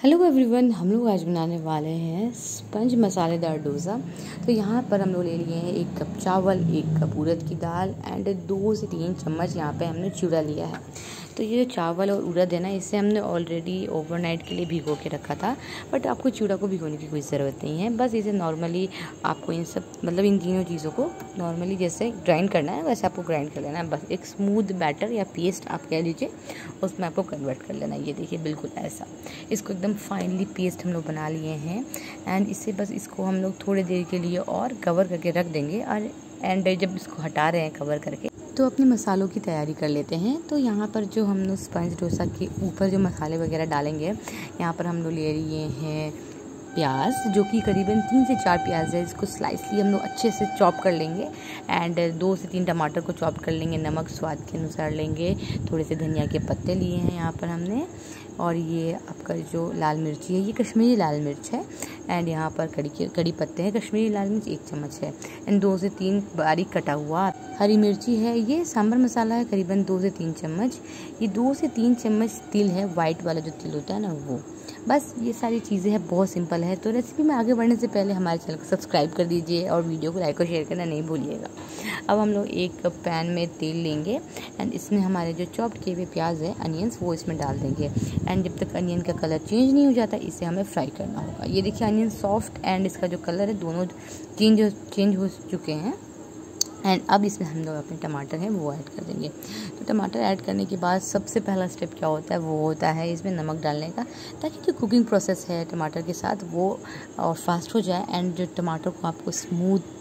Hello everyone, हम लोग आज बनाने वाले हैं स्पंज मसालेदार डोसा। तो यहाँ पर हम लोग ले लिए हैं 1 कप चावल, 1 कप उड़द की दाल एंड 2 से 3 चम्मच यहाँ पे हमने चूड़ा लिया है। तो ये जो चावल और उड़द है ना, इसे हमने ऑलरेडी ओवरनाइट के लिए भिगो के रखा था, बट आपको चूड़ा को भिगोने की कोई ज़रूरत नहीं है। बस इसे नॉर्मली आपको इन तीनों चीज़ों को नॉर्मली जैसे ग्राइंड करना है वैसे आपको ग्राइंड कर लेना है। बस एक स्मूथ बैटर या पेस्ट आप कह लीजिए, उसमें आपको कन्वर्ट कर लेना है। ये देखिए बिल्कुल ऐसा, इसको एकदम फाइनली पेस्ट हम लोग बना लिए हैं। एंड इसको हम लोग थोड़ी देर के लिए और कवर करके रख देंगे। और जब इसको हटा रहे हैं कवर करके, तो अपने मसालों की तैयारी कर लेते हैं। तो यहाँ पर जो हम लोग स्पंज डोसा के ऊपर जो मसाले वगैरह डालेंगे, यहाँ पर हम लोग ले लिए हैं प्याज, जो कि करीबन 3 से 4 प्याज है। इसको स्लाइसली हम लोग अच्छे से चॉप कर लेंगे। एंड 2 से 3 टमाटर को चॉप कर लेंगे। नमक स्वाद के अनुसार लेंगे। थोड़े से धनिया के पत्ते लिए हैं यहाँ पर हमने। और ये आपका जो लाल मिर्ची है, ये कश्मीरी लाल मिर्च है। एंड यहाँ पर कड़ी पत्ते हैं। कश्मीरी लाल मिर्च 1 चम्मच है। एंड 2 से 3 बारीक कटा हुआ हरी मिर्ची है। ये सांभर मसाला है, करीबन 2 से 3 चम्मच। ये 2 से 3 चम्मच तिल है, वाइट वाला जो तिल होता है ना वो। बस ये सारी चीज़ें हैं, बहुत सिंपल है। तो रेसिपी में आगे बढ़ने से पहले हमारे चैनल को सब्सक्राइब कर दीजिए और वीडियो को लाइक और शेयर करना नहीं भूलिएगा। अब हम लोग 1 कप पैन में तेल लेंगे एंड इसमें हमारे जो चॉप्ड किए हुए प्याज है, अनियंस, वो इसमें डाल देंगे। एंड जब तक अनियन का कलर चेंज नहीं हो जाता, इसे हमें फ्राई करना होगा। ये देखिए अनियन सॉफ्ट एंड इसका जो कलर है दोनों चेंज हो चुके हैं। एंड अब इसमें हम लोग अपने टमाटर हैं वो ऐड कर देंगे। तो टमाटर ऐड करने के बाद सबसे पहला स्टेप क्या होता है, वो होता है इसमें नमक डालने का, ताकि जो कुकिंग प्रोसेस है टमाटर के साथ वो और फास्ट हो जाए। एंड जो टमाटर को आपको स्मूथ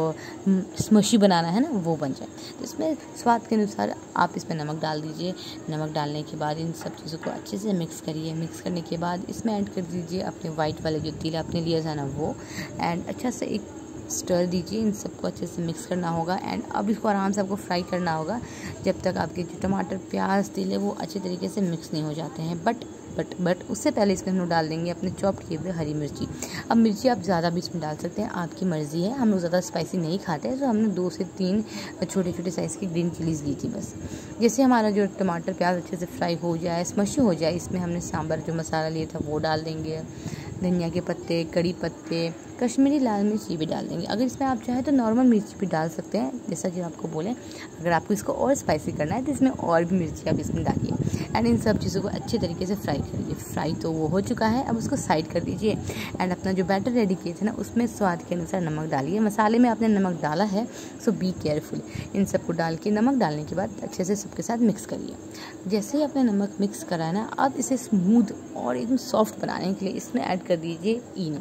स्मशी बनाना है ना, वो बन जाए। तो इसमें स्वाद के अनुसार आप इसमें नमक डाल दीजिए। नमक डालने के बाद इन सब चीज़ों को अच्छे से मिक्स करिए। मिक्स करने के बाद इसमें ऐड कर दीजिए अपने वाइट वाले जो तिल आपने लिया था ना वो। एंड अच्छा से एक स्टर दीजिए। इन सबको अच्छे से मिक्स करना होगा। एंड अब इसको आराम से आपको फ्राई करना होगा जब तक आपके जो टमाटर प्याज तिल है वो अच्छे तरीके से मिक्स नहीं हो जाते हैं। बट उससे पहले इसमें हम लोग डाल देंगे अपने चॉप किए हुए हरी मिर्ची। अब मिर्ची आप ज़्यादा भी इसमें डाल सकते हैं, आपकी मर्ज़ी है। हम लोग ज़्यादा स्पाइसी नहीं खाते हैं, तो हमने 2 से 3 छोटे छोटे साइज़ की ग्रीन चिलीज़ ली थी बस। जैसे हमारा जो टमाटर प्याज अच्छे से फ्राई हो जाए, स्मशी हो जाए, इसमें हमने सांभर जो मसाला लिया था वो डाल देंगे। धनिया के पत्ते, कड़ी पत्ते, कश्मीरी लाल मिर्च ये भी डाल देंगे। अगर इसमें आप चाहें तो नॉर्मल मिर्च भी डाल सकते हैं, जैसा कि आपको बोलें। अगर आपको इसको और स्पाइसी करना है तो इसमें और भी मिर्ची आप इसमें डालिए। एंड इन सब चीज़ों को अच्छे तरीके से फ्राई करिए। फ्राई तो वो हो चुका है, अब उसको साइड कर दीजिए। एंड अपना जो बैटर रेडी किए थे ना, उसमें स्वाद के अनुसार नमक डालिए। मसाले में आपने नमक डाला है, सो बी केयरफुल। इन सबको डाल के नमक डालने के बाद अच्छे से सबके साथ मिक्स करिए। जैसे ही आपने नमक मिक्स करा है ना, अब इसे स्मूथ और एकदम सॉफ्ट बनाने के लिए इसमें ऐड कर दीजिए इनो।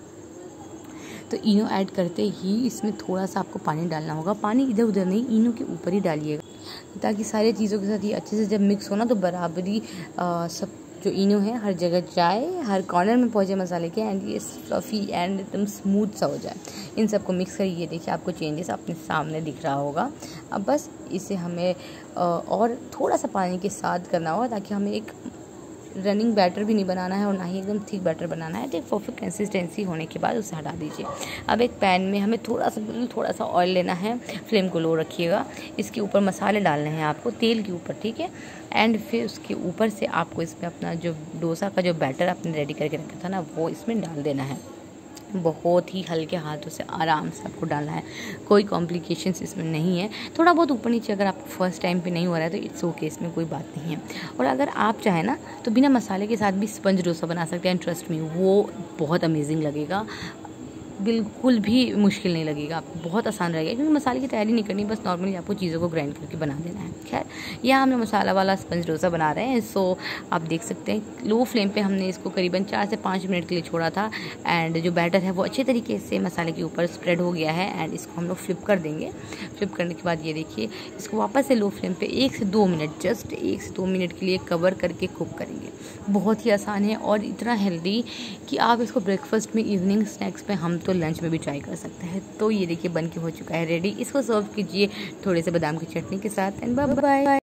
तो इनो ऐड करते ही इसमें थोड़ा सा आपको पानी डालना होगा। पानी इधर उधर नहीं, इनो के ऊपर ही डालिएगा, ताकि सारी चीज़ों के साथ ये अच्छे से जब मिक्स हो ना, तो बराबरी सब जो इनो है हर जगह जाए, हर कॉर्नर में पहुँचे मसाले के। एंड ये फ्लफी एंड एकदम स्मूथ सा हो जाए। इन सबको मिक्स करिए। देखिए आपको चेंजेस अपने सामने दिख रहा होगा। अब बस इसे हमें और थोड़ा सा पानी के साथ करना होगा, ताकि हमें एक रनिंग बैटर भी नहीं बनाना है और ना ही एकदम थिक बैटर बनाना है। तो एक परफेक्ट कंसिस्टेंसी होने के बाद उसे हटा दीजिए। अब एक पैन में हमें थोड़ा सा ऑयल लेना है। फ्लेम को लो रखिएगा। इसके ऊपर मसाले डालने हैं आपको तेल के ऊपर, ठीक है। एंड फिर उसके ऊपर से आपको इसमें अपना जो डोसा का जो बैटर आपने रेडी करके रखा था ना, वो इसमें डाल देना है। बहुत ही हल्के हाथों से आराम से आपको डालना है। कोई कॉम्प्लिकेशंस इसमें नहीं है। थोड़ा बहुत ऊपर नीचे अगर आपको फर्स्ट टाइम पे नहीं हो रहा है तो इट्स ओके, इसमें कोई बात नहीं है। और अगर आप चाहें ना तो बिना मसाले के साथ भी स्पंज डोसा बना सकते हैं। ट्रस्ट मी, वो बहुत अमेजिंग लगेगा, बिल्कुल भी मुश्किल नहीं लगेगा, आपको बहुत आसान रहेगा, क्योंकि मसाले की तैयारी नहीं करनी, बस नॉर्मली आपको चीज़ों को ग्राइंड करके बना देना है। खैर, यह हमने मसाला वाला स्पंज डोसा बना रहे हैं। सो आप देख सकते हैं लो फ्लेम पे हमने इसको करीबन 4 से 5 मिनट के लिए छोड़ा था। एंड जो बैटर है वो अच्छे तरीके से मसाले के ऊपर स्प्रेड हो गया है। एंड इसको हम लोग फ्लिप कर देंगे। फ्लिप करने के बाद ये देखिए, इसको वापस से लो फ्लेम पे 1 से 2 मिनट, जस्ट 1 से 2 मिनट के लिए कवर करके कुक करेंगे। बहुत ही आसान है और इतना हेल्दी कि आप इसको ब्रेकफास्ट में, इवनिंग स्नैक्स में, हम तो लंच में भी ट्राई कर सकते हैं। तो ये देखिए बन के हो चुका है रेडी। इसको सर्व कीजिए थोड़े से बादाम की चटनी के साथ। And bye bye.